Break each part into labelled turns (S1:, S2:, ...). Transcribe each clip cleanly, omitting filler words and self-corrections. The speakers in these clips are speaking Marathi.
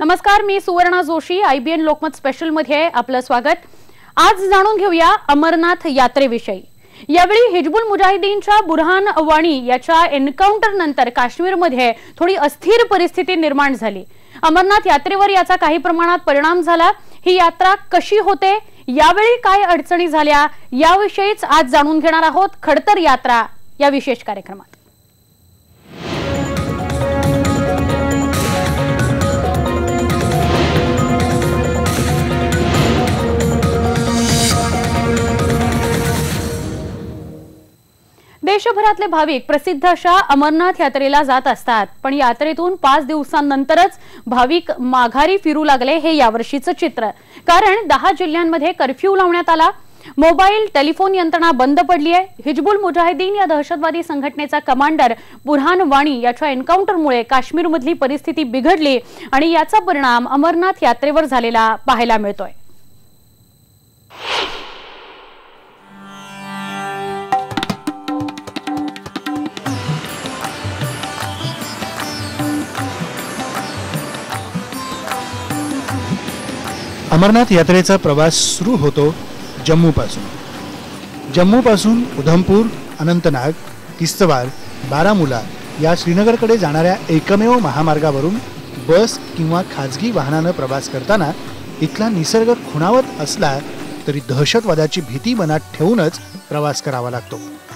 S1: नमस्कार, मी सुवर्णा जोशी. IBN लोकमत स्पेशल मध्ये आपलं स्वागत. आज जाणून घेऊया अमरनाथ यात्रेविषयी. यावेळी हिजबुल मुजाहिदीनच्या बुरहान वाणी याच्या एन्काउंटर नंतर काश्मीरमध्ये थोडी अस्थिर परिस्थिती निर्माण झाली. अमरनाथ यात्रेवर याचा काही प्रमाणात परिणाम झाला. ही यात्रा कशी होते, यावेळी काय अडचणी झाल्या, याविषयीच आज जाणून घेणार आहोत खडतर यात्रा या विशेष कार्यक्रमात. देशभरातले भाविक प्रसिद्ध अशा अमरनाथ यात्रेला जात असतात, पण यात्रेतून 5 दिवसांनंतरच भाविक माघारी फिरू लागले. हे यावर्षीचं चित्र. कारण 10 जिल्ह्यांमध्ये कर्फ्यू लावण्यात आला. मोबाईल टेलिफोन यंत्रणा बंद पडली आहे. हिजबुल मुजाहिदीन या दहशतवादी संघटनेचा कमांडर बुरहान वाणी याच्या एन्काउंटरमुळे काश्मीरमधली परिस्थिती बिघडली आणि याचा परिणाम अमरनाथ यात्रेवर झालेला पाहायला मिळतोय.
S2: अमरनाथ यात्रेचा प्रवास सुरू होतो जम्मूपासून उधमपूर, अनंतनाग, किश्तवार, बारामुला या श्रीनगरकडे जाणाऱ्या एकमेव महामार्गावरून बस किंवा खाजगी वाहनानं प्रवास करताना इथला निसर्ग खुणावत असला तरी दहशतवादाची भीती मनात ठेवूनच प्रवास करावा लागतो.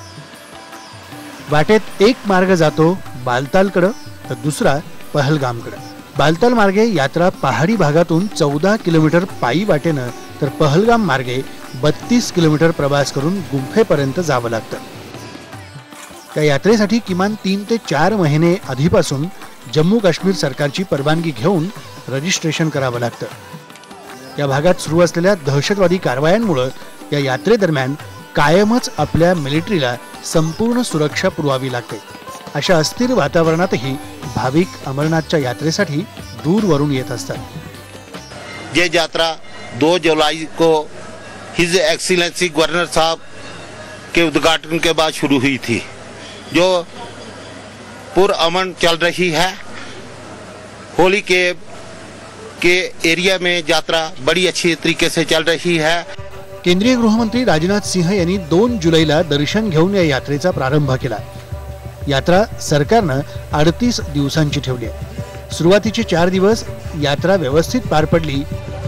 S2: वाटेत एक मार्ग जातो बालतालकडे तर दुसरा पहलगामकडे. बालताल मार्गे यात्रा पहाडी भागातून 14 किलोमीटर पायी वाटेनं तर पहलगाम मार्गे 32 किलोमीटर प्रवास करून गुंफेपर्यंत जावं लागतं. त्या यात्रेसाठी किमान 3 ते 4 महिने आधीपासून जम्मू काश्मीर सरकारची परवानगी घेऊन रजिस्ट्रेशन करावं लागतं. या भागात सुरू असलेल्या दहशतवादी कारवायांमुळे या यात्रेदरम्यान कायमच आपल्या मिलिटरीला संपूर्ण सुरक्षा पुरवावी लागते. अशा अस्थिर वातावरणातही भाविक अमरनाथच्या यात्रेसाठी दूरवरून येत असतात.
S3: ये यात्रा 2 जुलाई को हिज एक्सीलेंसी गवर्नर साहब के उद्घाटन के बाद शुरू हुई थी, जो पुरअमन चल रही है. होली के एरिया में यात्रा बड़ी अच्छी तरीके से चल रही है.
S2: केंद्रीय गृहमंत्री राजनाथ सिंह यांनी 2 जुलैला दर्शन घेऊन या यात्रेचा प्रारंभ केला. यात्रा सरकारनं 38 दिवसांची ठेवली आहे. सुरुवातीचे 4 दिवस यात्रा व्यवस्थित पार पडली.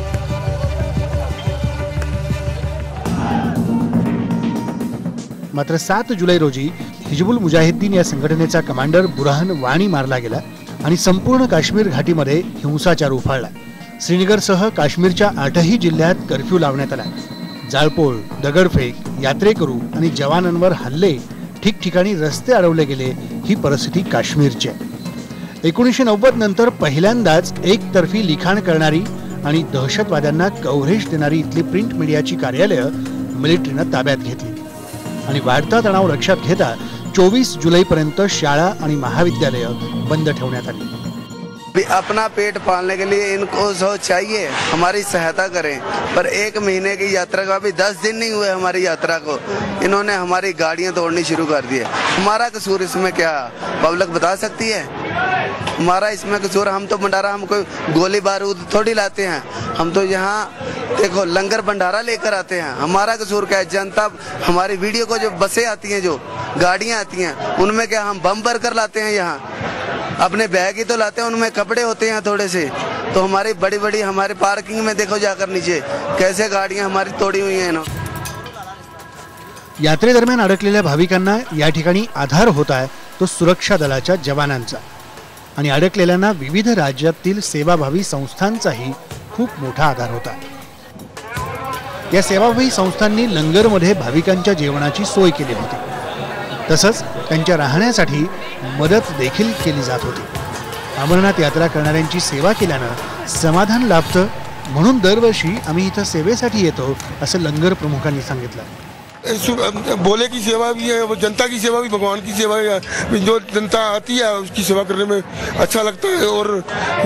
S2: मात्र 7 जुलै रोजी हिजबुल मुजाहिदीन या संघटनेचा कमांडर बुरहान वाणी मारला गेला आणि संपूर्ण काश्मीर घाटीमध्ये हिंसाचार उफाळला. श्रीनगरसह काश्मीरच्या 8ही जिल्ह्यात कर्फ्यू लावण्यात आला. जाळपोळ, दगडफेक, यात्रेकरू आणि जवानांवर हल्ले, ठिकठिकाणी रस्ते अडवले गेले. ही परिस्थिती काश्मीरची आहे. 1990 नंतर पहिल्यांदाच एकतर्फी लिखाण करणारी आणि दहशतवाद्यांना कव्हरेज देणारी इथली प्रिंट मीडियाची कार्यालयं मिलिटरीनं ताब्यात घेतली आणि वाढता तणाव लक्षात घेता 24 जुलैपर्यंत शाळा आणि महाविद्यालयं बंद ठेवण्यात आली.
S4: अपना पेट पालने के लिए इनको जो चाहिए हमारी सहायता करें, पर 1 महीने की यात्रा का अभी 10 दिन नहीं हुए हमारी यात्रा को, इन्होंने हमारी गाड़ियां तोड़नी शुरू कर दी है. हमारा कसूर इसमें क्या पब्लिक बता सकती है? हमारा इसमें कसूर, हम तो भंडारा, हम कोई गोली बारूद थोड़ी लाते हैं. हम तो यहाँ देखो लंगर भंडारा लेकर आते हैं. हमारा कसूर क्या है? जनता हमारी वीडियो को जो बसें आती हैं, जो गाड़ियाँ आती हैं, उनमें क्या हम बम भर कर लाते हैं? यहाँ अपने बैग ही तो लाते हैं, उनमें कपड़े होते हैं थोड़े से. तो हमारी बड़ी बड़ी हमारे पार्किंग में देखो जाकर नीचे कैसे गाड़ियां हमारी तोड़ी हुई हैं.
S2: यात्रेदरम्यान अडकलेल्या भाविकांना या ठिकाणी आधार होत आहे तो सुरक्षा दलाच्या जवानांचा आणि अडकलेल्यांना विविध राज्यातील सेवाभावी संस्थांचाही खूप मोठा आधार होता. या सेवाभावी संस्थांनी लंगरमध्ये भाविकांच्या जेवणाची सोय केली होती. तसंच त्यांच्या राहण्यासाठी मदत देखील केली जात होती. अमरनाथ यात्रा करणाऱ्यांची सेवा केल्यानं समाधान लाभतं, म्हणून दरवर्षी आम्ही इथं सेवेसाठी येतो, असं लंगर प्रमुखांनी सांगितलं.
S5: बोले की सेवा भी है, जनता की सेवा भी भगवान की सेवा है. जो जनता आती है उसकी सेवा करने में अच्छा लगता है और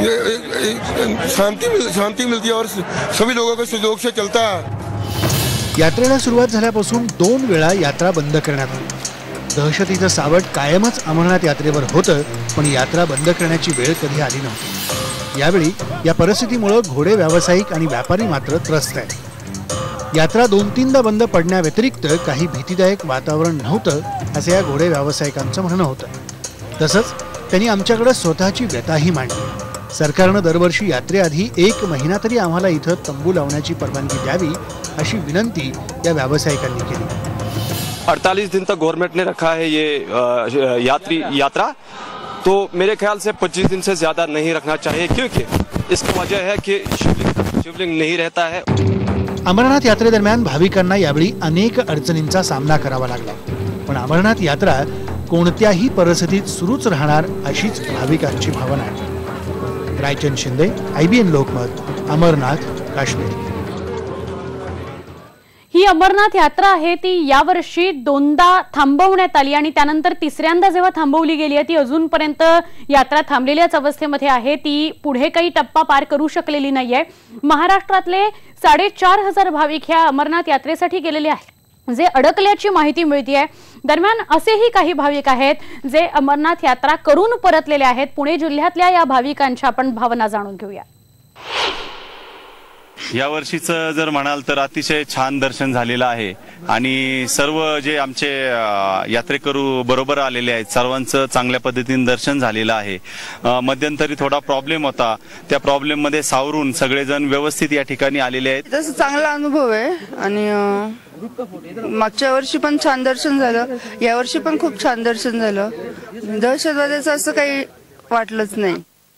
S5: शांति मिलती है और सभी लोगों के सहयोग से चलता है.
S2: यात्रेला सुरुवात झाल्यापासून 2 वेळा यात्रा बंद करण्यात आली. दहशतीचं सावट कायमच अमरनाथ यात्रेवर होतं, पण यात्रा बंद करण्याची वेळ कधी आली नव्हती. यावेळी या परिस्थितीमुळे घोडे व्यावसायिक आणि व्यापारी मात्र त्रस्त आहेत। यात्रा 2-3दा बंद पडण्याव्यतिरिक्त काही भीतीदायक वातावरण नव्हतं असं या घोडे व्यावसायिकांचं म्हणणं होतं। तसंच त्यांनी आमच्याकडे स्वतःची व्यथाही मांडली। सरकारनं दरवर्षी यात्रेआधी 1 महिना तरी आम्हाला इथं तंबू लावण्याची परवानगी द्यावी अशी विनंती या व्यावसायिकांनी केली।
S6: 48 दिन तक गवर्नमेंट ने रखा है ये यात्रा, तो मेरे ख्याल से 25 दिन से ज्यादा नहीं रखना चाहिए, क्योंकि इसकी वजह है कि शिवलिंग नहीं रहता है।
S2: अमरनाथ यात्रेदरम्यान भाविकांना यावेळी अनेक अडचणींचा सामना करावा लागला, पण अमरनाथ यात्रा कोणत्याही परिस्थितीत सुरूच राहणार अशीच भाविकांची भावना आहे। रायचंद शिंदे, IBN लोकमत, अमरनाथ, काश्मीर।
S1: ही अमरनाथ यात्रा आहे ती यावर्षी 2दा थांबवण्यात आली आणि त्यानंतर तिसऱ्यांदा जेव्हा थांबवली गेली आहे ती अजूनपर्यंत यात्रा थांबलेल्याच अवस्थेमध्ये आहे। ती पुढे काही टप्पा पार करू शकलेली नाहीये। महाराष्ट्रातले 4,500 भाविक ह्या अमरनाथ यात्रेसाठी गेलेले आहेत, जे अडकल्याची माहिती मिळतेय। दरम्यान असेही काही भाविक आहेत जे अमरनाथ यात्रा करून परतलेले आहेत। पुणे जिल्ह्यातल्या या भाविकांच्या आपण भावना जाणून घेऊया।
S7: या वर्षीचं जर म्हणाल तर अतिशय छान दर्शन झालेलं आहे आणि सर्व जे आमचे यात्रेकरू बरोबर आलेले आहेत सर्वांचं चांगल्या पद्धतीने दर्शन झालेलं आहे। मध्यंतरी थोडा प्रॉब्लेम होता, त्या प्रॉब्लेम मध्ये सावरून सगळेजण व्यवस्थित या ठिकाणी आलेले आहेत।
S8: तसं चांगला अनुभव आहे आणि मागच्या वर्षी पण छान दर्शन झालं, या वर्षी पण खूप छान दर्शन झालं। दहशतवाद्याचं असं काही वाटलंच नाही।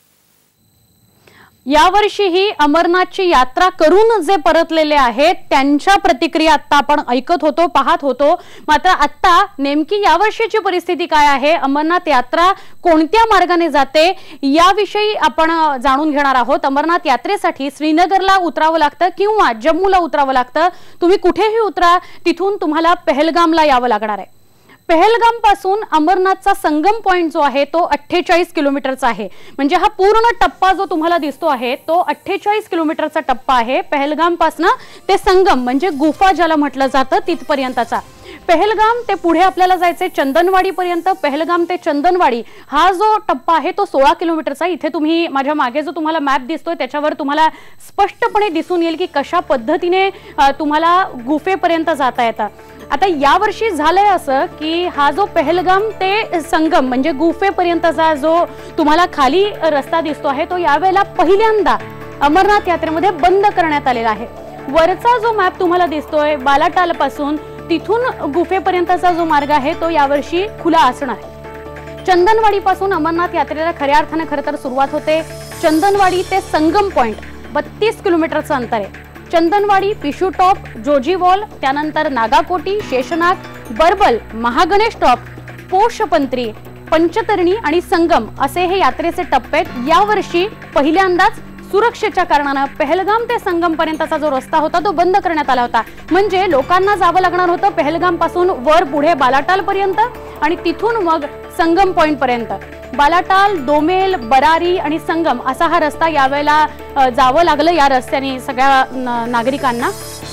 S1: यावर्षीही अमरनाथची यात्रा करून जे परतलेले आहेत त्यांच्या प्रतिक्रिया आता आपण ऐकत होतो, पाहत होतो। मात्र आता नेमकी यावर्षीची परिस्थिती काय आहे, अमरनाथ यात्रा कोणत्या मार्गाने जाते याविषयी आपण जाणून घेणार आहोत। अमरनाथ यात्रेसाठी श्रीनगरला उतरावं लागतं किंवा जम्मूला उतरावं लागतं। तुम्ही कुठेही उतरा, तिथून तुम्हाला पहलगामला यावं लागणार आहे। पहलगाम पासून अमरनाथचा संगम पॉइंट जो आहे तो 48 किलोमीटरचा आहे। म्हणजे हा पूर्ण टप्पा जो तुम्हाला दिसतो आहे तो 48 किलोमीटरचा टप्पा आहे। पहलगाम पासून ते संगम म्हणजे गुफा ज्याला म्हटलं जातं तिथपर्यंतचा। पहलगाम ते पुढे आपल्याला जायचे चंदनवाडी पर्यंत। पहलगाम ते चंदनवाडी हा जो टप्पा आहे तो 16 किलोमीटरचा। इथे तुम्ही माझ्या मागे जो तुम्हाला मॅप दिसतोय त्याच्यावर तुम्हाला स्पष्टपणे दिसून येईल की कशा पद्धतीने तुम्हाला गुफेपर्यंत जाता येतं। आता यावर्षी झालंय असं की हा जो पहलगाम ते संगम म्हणजे गुफेपर्यंतचा जो तुम्हाला खाली रस्ता दिसतो आहे तो यावेळेला पहिल्यांदा अमरनाथ यात्रेमध्ये बंद करण्यात आलेला आहे। वरचा जो मॅप तुम्हाला दिसतोय बालाटाल पासून तिथून गुफेपर्यंतचा जो मार्ग आहे तो यावर्षी खुला असणार आहे। चंदनवाडी पासून अमरनाथ यात्रेला खऱ्या अर्थाने खरं तर सुरुवात होते। चंदनवाडी ते संगम पॉइंट 32 किलोमीटरचं अंतर आहे। चंदनवाडी, पिशू टॉप, जोजी वॉल, त्यानंतर नागाकोटी, शेषनाग, बरबल, महागणेश टॉप, पोषपंत्री, पंचतरणी आणि संगम असे हे यात्रेचे टप्पे आहेत। यावर्षी पहिल्यांदाच सुरक्षेच्या कारणाने पहलगाम ते संगम पर्यंतचा जो रस्ता होता तो बंद करण्यात आला होता। म्हणजे लोकांना जावं लागणार होतं पहलगाम पासून वर पुढे बालाटाल पर्यंत आणि तिथून मग संगम पॉइंट पर्यंत। बालाटाल, दोमेल, बरारी आणि संगम असा हा रस्ता यावेळेला जावं लागलं या रस्त्याने सगळ्या नागरिकांना।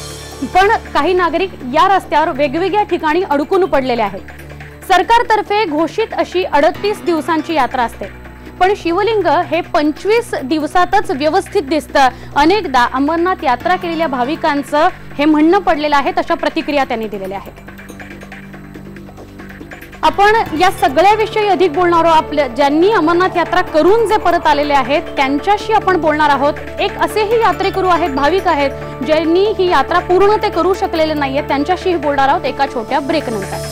S1: पण काही नागरिक या रस्त्यावर वेगवेगळ्या ठिकाणी अडकून पडलेले आहेत। सरकारतर्फे घोषित अशी 38 दिवसांची यात्रा असते, पण शिवलिंग हे 25 दिवसातच व्यवस्थित दिसतं। अनेकदा अमरनाथ यात्रा केलेल्या भाविकांचं हे म्हणणं पडलेलं आहे, तशा प्रतिक्रिया त्यांनी दिलेल्या आहेत। आपण या सगळ्याविषयी अधिक बोलणार आहोत। आपल्या ज्यांनी अमरनाथ यात्रा करून जे परत आलेले आहेत त्यांच्याशी आपण बोलणार आहोत। एक असेही यात्रेकरू आहेत, भाविक आहेत ज्यांनी ही यात्रा पूर्ण ते करू शकलेले नाहीये, त्यांच्याशी बोलणार आहोत एका छोट्या ब्रेक नंतर।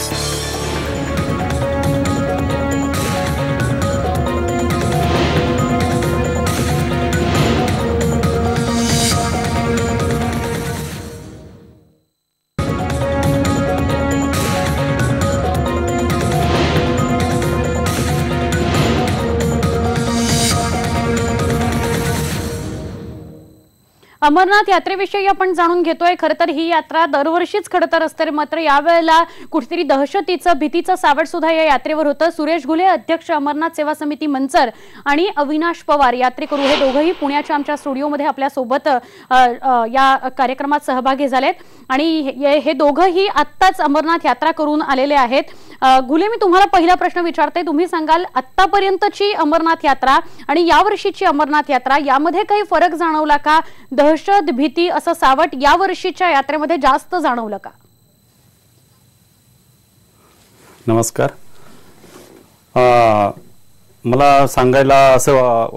S1: अमरनाथ यात्रेविषयी आपण जाणून घेतोय। खरं तर ही यात्रा दरवर्षीच खरं तर असते, मात्र यावेळेला कुठेतरी दहशतीचं भीतीचं सावट सुद्धा या यात्रेवर होतं। सुरेश घुले अध्यक्ष अमरनाथ सेवा समिती मंचर आणि अविनाश पवार यात्रेकरू हे दोघंही पुण्याच्या आमच्या स्टुडिओमध्ये आपल्या सोबत या कार्यक्रमात सहभागी झालेत आणि हे दोघंही आत्ताच अमरनाथ यात्रा करून आलेले आहेत। घुले, मी तुम्हाला पहिला प्रश्न विचारते, तुम्ही सांगाल आतापर्यंतची अमरनाथ यात्रा आणि यावर्षीची अमरनाथ यात्रा यामध्ये काही फरक जाणवला का? दहशत, भीती असं सावट यावर्षीच्या यात्रेमध्ये जास्त जाणवलं का?
S9: नमस्कार. मला सांगायला असं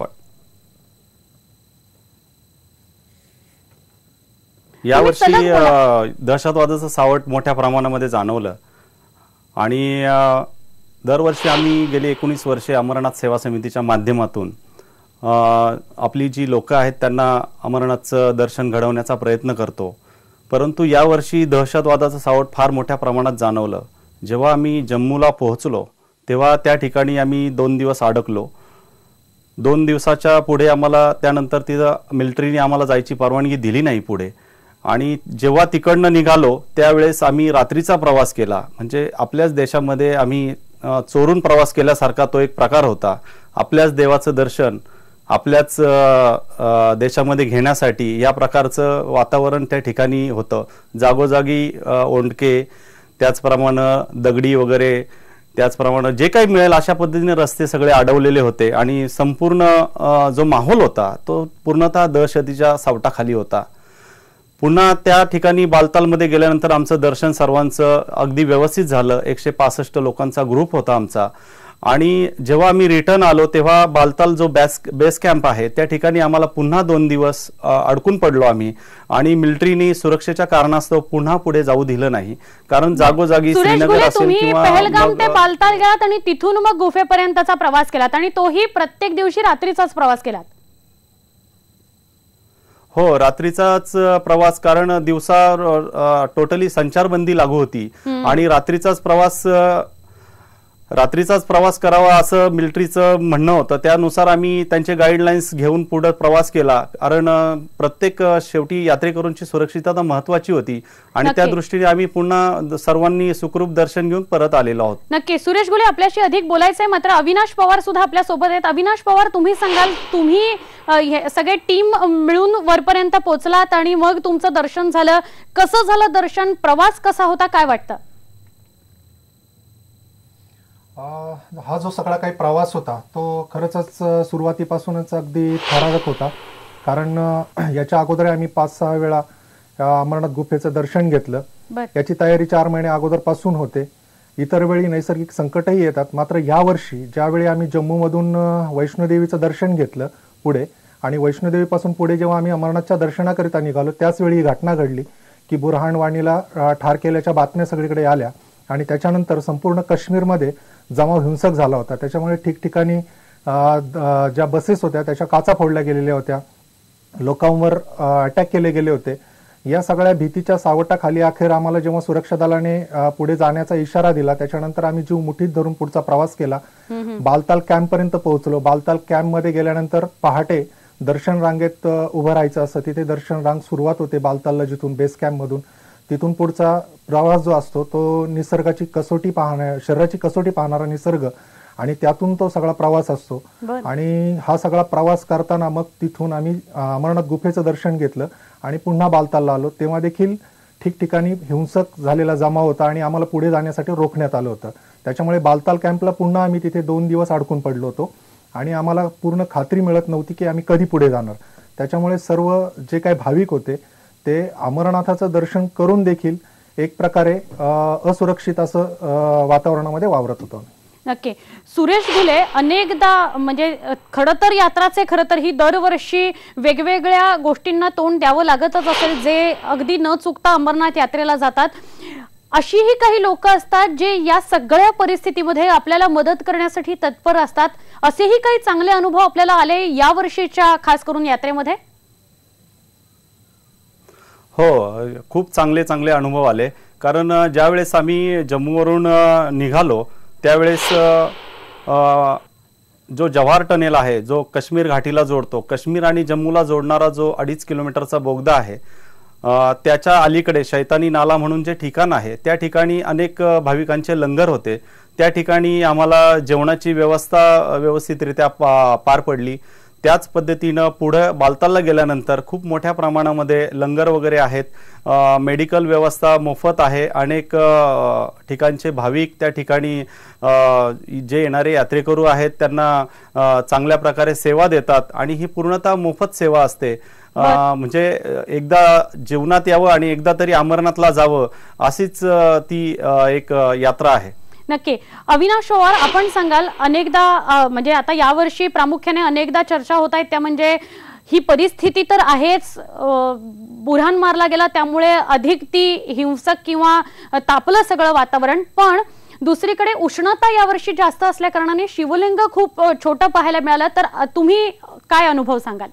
S9: यावर्षी दहशतवादाचं सावट मोठ्या प्रमाणामध्ये जाणवलं आणि दरवर्षी आम्ही गेली 19 वर्षे अमरनाथ सेवा समितीच्या माध्यमातून आपली जी लोक आहेत त्यांना अमरनाथचं दर्शन घडवण्याचा प्रयत्न करतो. परंतु यावर्षी दहशतवादाचं सावट फार मोठ्या प्रमाणात जाणवलं. जेव्हा आम्ही जम्मूला पोहोचलो तेव्हा त्या ठिकाणी आम्ही 2 दिवस अडकलो. 2 दिवसाच्या पुढे आम्हाला त्यानंतर तिथं मिलिटरीने आम्हाला जायची परवानगी दिली नाही पुढे. आणि जेव्हा तिकडनं निघालो त्यावेळेस आम्ही रात्रीचा प्रवास केला. म्हणजे आपल्याच देशामध्ये आम्ही चोरून प्रवास केल्यासारखा तो एक प्रकार होता. आपल्याच देवाचं दर्शन आपल्याच देशामध्ये घेण्यासाठी या प्रकारचं वातावरण त्या ठिकाणी होतं. जागोजागी ओंडके, त्याचप्रमाणे दगडी वगैरे, त्याचप्रमाणे जे काही मिळेल अशा पद्धतीने रस्ते सगळे अडवलेले होते आणि संपूर्ण जो माहोल होता तो पूर्णतः दहशतीच्या सावटाखाली होता. पुन्हा त्या ठिकाणी बालतालमध्ये गेल्यानंतर आमचं दर्शन सर्वांचं अगदी व्यवस्थित झालं. 165 लोकांचा ग्रुप होता आमचा. आणि जेव्हा आम्ही रिटर्न आलो तेव्हा बालताल जो बेस कॅम्प आहे त्या ठिकाणी आम्हाला पुन्हा 2 दिवस अडकून पडलो आम्ही. आणि मिलिटरीने सुरक्षेच्या कारणास्तव पुन्हा पुढे जाऊ दिलं नाही. कारण जागोजागी श्रीनगर असेल किंवा
S1: पहलगाम ते बालताल गेलात आणि तिथून मग गुफेपर्यंतचा प्रवास केलात आणि तोही प्रत्येक दिवशी रात्रीचाच प्रवास केलात.
S9: हो, रात्रीचाच प्रवास, कारण दिवसा टोटली संचारबंदी लागू होती आणि रात्रीचाच प्रवास करावा असं मिलिटरीचं म्हणणं होतं. त्यानुसार आम्ही त्यांचे गाईडलाईन्स घेऊन पुढे प्रवास केला. कारण प्रत्येक शेवटी यात्रेकरूंची सुरक्षितता महत्वाची होती आणि त्या दृष्टीने आम्ही पुन्हा सर्वांनी सुखरूप दर्शन घेऊन परत आलेलो आहोत.
S1: नक्की. सुरेश घुले, आपल्याशी अधिक बोलायचंय, मात्र अविनाश पवार सुद्धा आपल्या सोबत आहेत. अविनाश पवार, तुम्ही सांगाल, तुम्ही सगळे टीम मिळून वरपर्यंत पोहोचलात आणि मग तुमचं दर्शन झालं. कसं झालं दर्शन? प्रवास कसा होता? काय वाटतं?
S10: हा जो सगळा काही प्रवास होता तो खरंच सुरुवातीपासूनच अगदी थरारक होता. कारण याच्या अगोदर आम्ही 5-6 वेळा अमरनाथ गुफेचं दर्शन घेतलं. याची तयारी 4 महिने अगोदरपासून होते. इतर वेळी नैसर्गिक संकटही येतात. मात्र यावर्षी ज्यावेळी आम्ही जम्मूमधून वैष्णोदेवीचं दर्शन घेतलं पुढे आणि वैष्णोदेवीपासून पुढे जेव्हा आम्ही अमरनाथच्या दर्शनाकरिता निघालो त्याच वेळी ही घटना घडली की बुरहान वाणीला ठार केल्याच्या बातम्या सगळीकडे आल्या आणि त्याच्यानंतर संपूर्ण काश्मीरमध्ये जमाव हिंसक झाला होता. त्याच्यामुळे ठिकठिकाणी ज्या बसेस होत्या त्याच्या काचा फोडल्या गेलेल्या होत्या, लोकांवर अटॅक केले गेले होते. या सगळ्या भीतीच्या सावटाखाली अखेर आम्हाला जेव्हा सुरक्षा दलाने पुढे जाण्याचा इशारा दिला त्याच्यानंतर आम्ही जीव मुठीत धरून पुढचा प्रवास केला. बालताल कॅम्प पर्यंत पोहोचलो. बालताल कॅम्प मध्ये गेल्यानंतर पहाटे दर्शन रांगेत उभं राहायचं असतं. तिथे दर्शन रांग सुरुवात होते बालतालला, जिथून बेस कॅम्प मधून. तिथून पुढचा प्रवास जो असतो तो निसर्गाची कसोटी शरीराची कसोटी पाहणारा निसर्ग आणि त्यातून तो सगळा प्रवास असतो. आणि हा सगळा प्रवास करताना मग तिथून आम्ही अमरनाथ गुफेचं दर्शन घेतलं आणि पुन्हा बालतालला आलो. तेव्हा देखील ठिकठिकाणी हिंसक झालेला जमाव होता आणि आम्हाला पुढे जाण्यासाठी रोखण्यात आलं होतं. त्याच्यामुळे बालताल कॅम्पला पुन्हा आम्ही तिथे 2 दिवस अडकून पडलो होतो आणि आम्हाला पूर्ण खात्री मिळत नव्हती की आम्ही कधी पुढे जाणार. त्याच्यामुळे सर्व जे काही भाविक होते ते अमरनाथाचं दर्शन करून देखील एक प्रकारे असुरक्षित असं वातावरणामध्ये वावरत होतो.
S1: नक्की. सुरेश घुले, अनेकदा म्हणजे खरं तर यात्राचे खरं तर ही दरवर्षी वेगवेगळ्या गोष्टींना तोंड द्यावं लागतच असेल जे अगदी न चुकता अमरनाथ यात्रेला जातात. अशीही काही लोक असतात जे या सगळ्या परिस्थितीमध्ये आपल्याला मदत करण्यासाठी तत्पर असतात. असेही काही चांगले अनुभव आपल्याला आले या वर्षीच्या खास करून यात्रेमध्ये?
S9: हो, खूप चांगले अनुभव आले. कारण ज्यावेळेस आम्ही जम्मूवरून निघालो त्यावेळेस जो जव्हार टनेल आहे जो काश्मीर घाटीला जोडतो, काश्मीर आणि जम्मूला जोडणारा जो 2.5 किलोमीटरचा बोगदा आहे त्याच्या अलीकडे शैतानी नाला म्हणून जे ठिकाण आहे त्या ठिकाणी अनेक भाविकांचे लंगर होते. त्या ठिकाणी आम्हाला जेवणाची व्यवस्था व्यवस्थितरित्या पार पडली. त्याच पद्धतीनं पुढे बालतालला गेल्यानंतर खूप मोठ्या प्रमाणामध्ये लंगर वगैरे आहेत, मेडिकल व्यवस्था मोफत आहे, अनेक ठिकाणचे भाविक त्या ठिकाणी जे येणारे यात्रेकरू आहेत त्यांना चांगल्या प्रकारे सेवा देतात आणि ही पूर्णतः मोफत सेवा असते. म्हणजे एकदा जीवनात यावं आणि एकदा तरी अमरनाथला जावं अशीच ती एक यात्रा आहे.
S1: नक्की. अविनाश पवार, आपण सांगाल, अनेकदा म्हणजे आता यावर्षी प्रामुख्याने अनेकदा चर्चा होत आहेत त्या म्हणजे ही परिस्थिती तर आहेच, बुरहान मारला गेला त्यामुळे अधिक ती हिंसक किंवा तापलं सगळं वातावरण, पण दुसरीकडे उष्णता यावर्षी जास्त असल्या कारणाने शिवलिंग खूप छोटं पाहायला मिळालं. तर तुम्ही काय अनुभव सांगाल?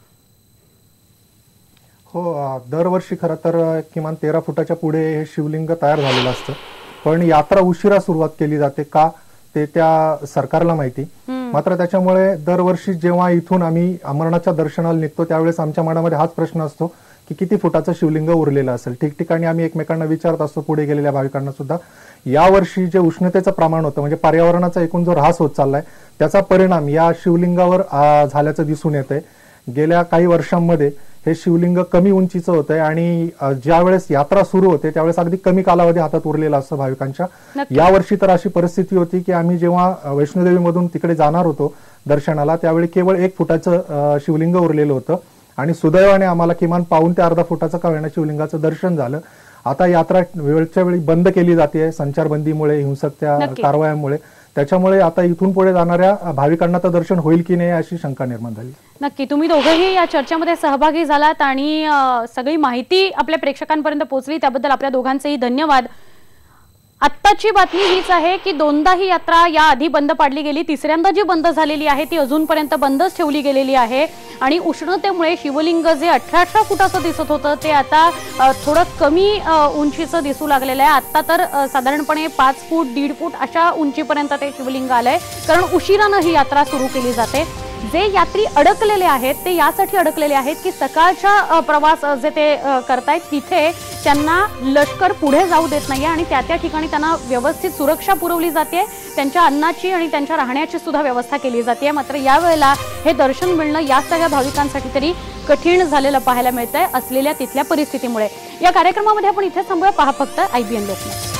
S10: हो, दरवर्षी खरं तर किमान 13 फुटाच्या पुढे हे शिवलिंग तयार झालेलं असतं, पण यात्रा उशिरा सुरुवात केली जाते का ते त्या सरकारला माहिती. मात्र त्याच्यामुळे दरवर्षी जेव्हा इथून आम्ही अमरनाथच्या दर्शनाला निघतो त्यावेळेस आमच्या मनामध्ये हाच प्रश्न असतो की किती फुटाचं शिवलिंग उरलेलं असेल. ठिकठिकाणी आम्ही एकमेकांना विचारत असतो, पुढे गेलेल्या भाविकांना सुद्धा. यावर्षी जे उष्णतेचं प्रमाण होतं म्हणजे पर्यावरणाचा एकूण जो ऱ्हास होत चाललाय त्याचा परिणाम या शिवलिंगावर झाल्याचं दिसून येतंय. गेल्या काही वर्षांमध्ये हे शिवलिंग कमी उंचीचं होतंय आणि ज्या वेळेस यात्रा सुरू होते त्यावेळेस अगदी कमी कालावधी हातात उरलेला असतो भाविकांच्या. यावर्षी तर अशी परिस्थिती होती की आम्ही जेव्हा वैष्णोदेवीमधून तिकडे जाणार होतो दर्शनाला त्यावेळी केवळ 1 फुटाचं शिवलिंग उरलेलं होतं आणि सुदैवाने आम्हाला किमान 1.5 ते अर्धा फुटाचं का होईना शिवलिंगाचं दर्शन झालं. आता यात्रा वेळच्या वेळी बंद केली जाते संचारबंदीमुळे, हिंसक त्या कारवायांमुळे. त्याच्यामुळे आता इथून पुढे जाणाऱ्या भाविकांना तर दर्शन होईल की नाही अशी शंका निर्माण झाली.
S1: नक्की. तुम्ही दोघंही या चर्चेमध्ये सहभागी झालात आणि सगळी माहिती आपल्या प्रेक्षकांपर्यंत पोहोचली त्याबद्दल आपल्या दोघांचेही धन्यवाद. आत्ताची बातमी हीच आहे की 2दा ही यात्रा या आधी बंद पाडली गेली, तिसऱ्यांदा जी बंद झालेली आहे ती अजूनपर्यंत बंदच ठेवली गेलेली आहे आणि उष्णतेमुळे शिवलिंग जे 18 फुटाचं दिसत होतं ते आता थोडं कमी उंचीचं दिसू लागलेलं आहे. आता तर साधारणपणे 5 फूट 1.5 फूट अशा उंचीपर्यंत ते शिवलिंग आलंय, कारण उशिरानं ही यात्रा सुरू केली जाते. जे यात्री अडकलेले आहेत ते यासाठी अडकलेले आहेत की सकाळच्या प्रवास जे ते करतायत तिथे त्यांना लष्कर पुढे जाऊ देत नाहीये आणि त्या ठिकाणी त्यांना व्यवस्थित सुरक्षा पुरवली जाते, त्यांच्या अन्नाची आणि त्यांच्या राहण्याची सुद्धा व्यवस्था केली जाते. मात्र यावेळेला हे दर्शन मिळणं या सगळ्या भाविकांसाठी तरी कठीण झालेलं पाहायला मिळतंय असलेल्या तिथल्या परिस्थितीमुळे. या कार्यक्रमामध्ये आपण इथे थांबूया. पहा फक्त IBN लोकमत.